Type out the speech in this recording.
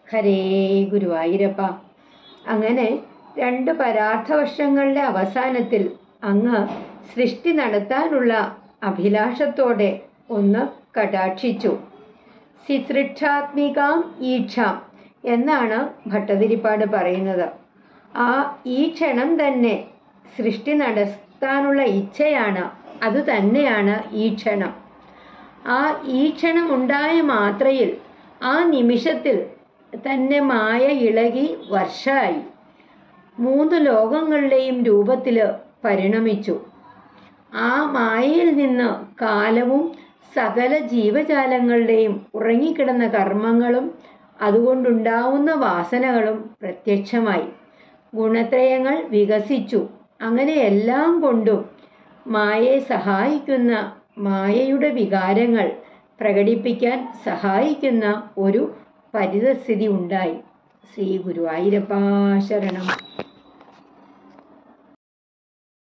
ഹരേ ഗുരുവായൂരപ്പ. അങ്ങനെ 2 പരാർത്ഥവർഷങ്ങളുടെ അവസാനത്തിൽ അങ്ങ് സൃഷ്ടി നടത്താനുള്ള അഭിലാഷത്തോടെ ഒന്ന് കടാക്ഷിച്ചു. സിസൃക്ഷാത്മികാം ഈക്ഷാം എന്നാണ് ഭട്ടതിരിപ്പാട് പറയുന്നത്. ആ ഈ ക്ഷണം തന്നെ സൃഷ്ടി നടത്താനുള്ള ഇച്ഛയാണ്. അത് തന്നെയാണ് ഈ ക്ഷണം. ആ ഈ ക്ഷണം ഉണ്ടായ മാത്രയിൽ ആ നിമിഷത്തിൽ തന്നെ മായ ഇളകി വർഷമായി 3 ലോകങ്ങളുടെയും രൂപത്തിൽ പരിണമിച്ചു. ആ മായയിൽ നിന്ന് കാലവും സകല ജീവജാലങ്ങളുടെയും ഉറങ്ങിക്കിടന്ന കർമ്മങ്ങളും അതുകൊണ്ടുണ്ടാവുന്ന വാസനകളും പ്രത്യക്ഷമായി. ഗുണത്രയങ്ങൾ വികസിച്ചു. അങ്ങനെ എല്ലാം കൊണ്ടും മായയെ സഹായിക്കുന്ന, മായയുടെ വികാരങ്ങൾ പ്രകടിപ്പിക്കാൻ സഹായിക്കുന്ന ഒരു പരിതസ്ഥിതി ഉണ്ടായി. ശ്രീ ഗുരുവായൂരപ്പ ശരണം.